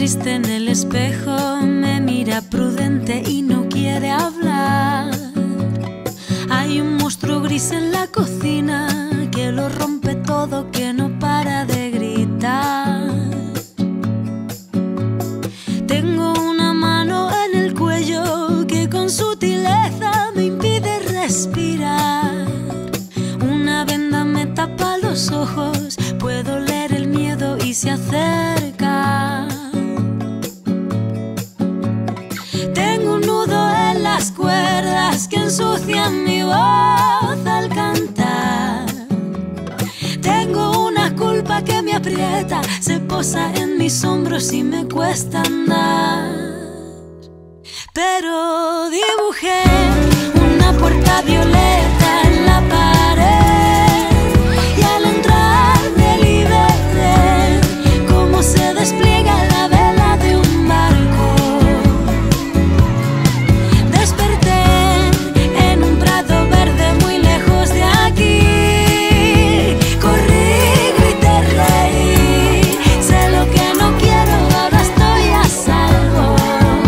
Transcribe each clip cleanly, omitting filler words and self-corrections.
triste en el espejo, me mira prudente y no quiere hablar. Hay un monstruo gris en la cocina que lo rompe todo, que no para de gritar. Tengo una mano en el cuello que con sutileza me impide respirar. Una venda me tapa los ojos, puedo leer el miedo y se acerca. Tengo un nudo en las cuerdas que ensucian mi voz al cantar. Tengo una culpa que me aprieta, se posa en mis hombros y me cuesta andar. Pero dibujé una puerta violeta en la pared y al entrar me liberé, como se despliega la vela de un barco. Desperté en un prado verde muy lejos de aquí. Corrí, grité, reí, sé lo que no quiero, ahora estoy a salvo.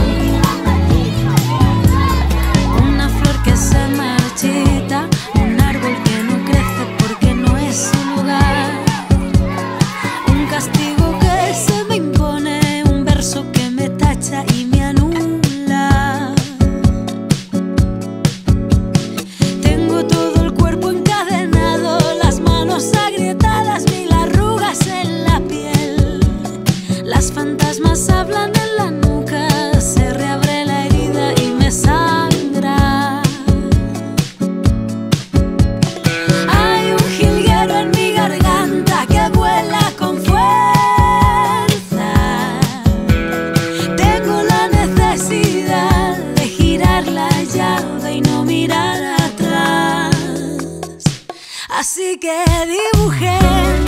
Una flor que se marchita, un árbol que no crece porque no es su lugar. Un castigo que se me impone, un verso que me tacha y me anula. Tengo todo el cuerpo encadenado, las manos agrietadas, mil arrugas en la piel. Las fantasmas hablan en la nuca, se reabre la herida y me sangra. Hay un jilguero en mi garganta que vuela con fuerza. Tengo la necesidad de girar la llave y no mirar atrás. Así que dibujé